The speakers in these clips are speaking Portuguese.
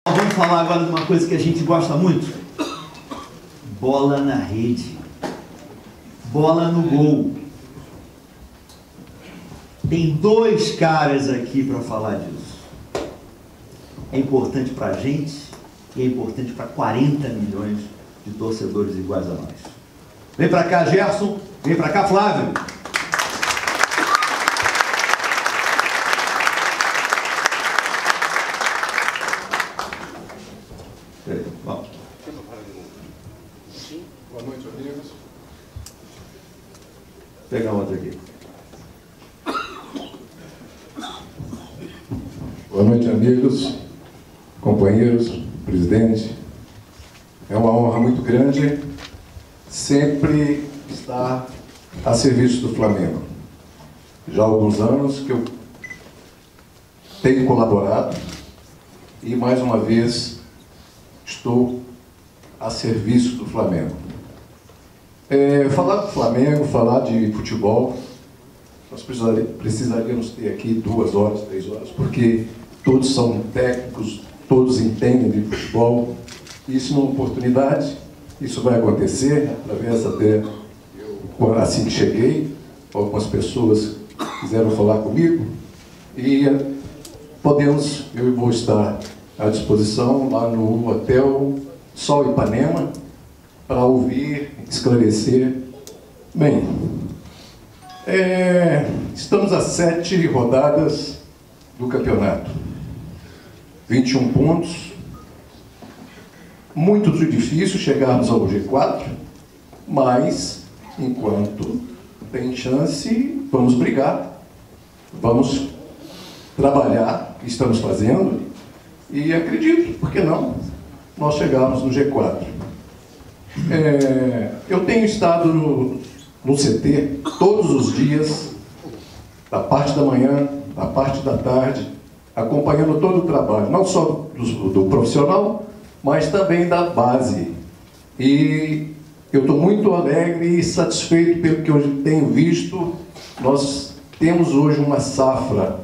Vamos falar agora de uma coisa que a gente gosta muito. Bola na rede. Bola no gol. Tem dois caras aqui para falar disso. É importante para a gente e é importante para 40 milhões de torcedores iguais a nós. Vem para cá, Gerson. Vem para cá, Flávio. Vamos. Boa noite, amigos. Vou pegar outra aqui. Boa noite, amigos, companheiros, presidente. É uma honra muito grande sempre estar a serviço do Flamengo. Já há alguns anos que eu tenho colaborado e, mais uma vez, estou a serviço do Flamengo. Falar do Flamengo, falar de futebol, nós precisaríamos ter aqui 2 horas, 3 horas, porque todos são técnicos, todos entendem de futebol. Isso é uma oportunidade, isso vai acontecer, através até, assim que cheguei, algumas pessoas quiseram falar comigo, e eu vou estar à disposição lá no Hotel Sol Ipanema, para ouvir, esclarecer. Bem, estamos a 7 rodadas do campeonato. 21 pontos. Muito difícil chegarmos ao G4, mas, enquanto tem chance, vamos brigar, vamos trabalhar, o que estamos fazendo, e acredito, por que não, nós chegarmos no G4. Eu tenho estado no CT todos os dias, da parte da manhã, da parte da tarde, acompanhando todo o trabalho, não só do profissional, mas também da base. E eu estou muito alegre e satisfeito pelo que eu tenho visto. Nós temos hoje uma safra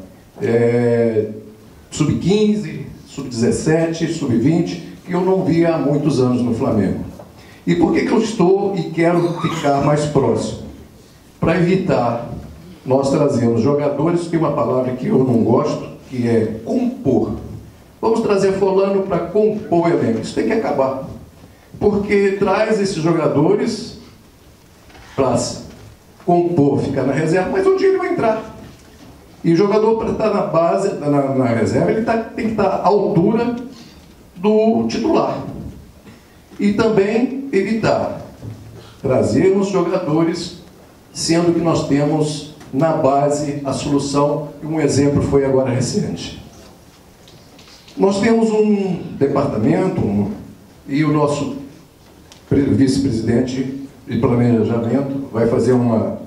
sub-15, sub-17, sub-20, que eu não via há muitos anos no Flamengo. E por que eu estou e quero ficar mais próximo? Para evitar nós trazermos jogadores, que é uma palavra que eu não gosto, que é compor. Vamos trazer fulano para compor o elenco. Isso tem que acabar. Porque traz esses jogadores para compor, ficar na reserva, mas um dia ele vai entrar. E o jogador, para estar na base, na reserva, ele tem que estar à altura do titular. E também evitar trazermos jogadores, sendo que nós temos na base a solução, e um exemplo foi agora recente. Nós temos um departamento, e o nosso vice-presidente de planejamento vai fazer uma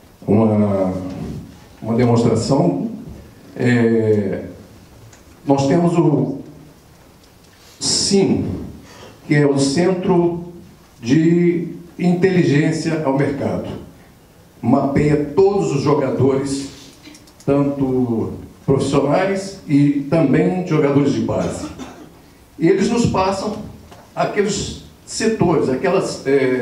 demonstração. Nós temos o CIM, que é o Centro de Inteligência ao Mercado. Mapeia todos os jogadores, tanto profissionais e também jogadores de base. E eles nos passam aqueles setores, aquelas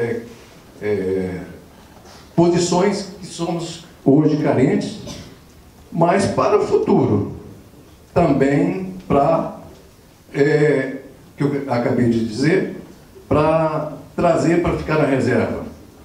posições que somos hoje carentes, mas para o futuro, também para, que eu acabei de dizer, para trazer para ficar na reserva.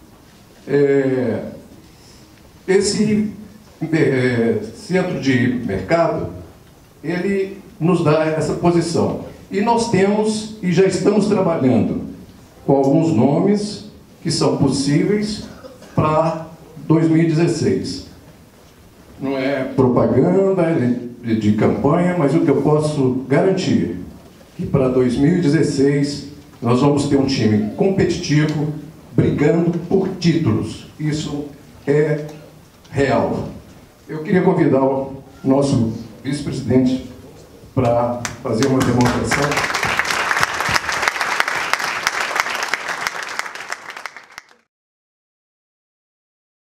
Esse centro de mercado, ele nos dá essa posição. E nós temos, e já estamos trabalhando com alguns nomes que são possíveis para 2016. Não é propaganda de campanha, mas o que eu posso garantir que para 2016 nós vamos ter um time competitivo, brigando por títulos. Isso é real. Eu queria convidar o nosso vice-presidente para fazer uma demonstração.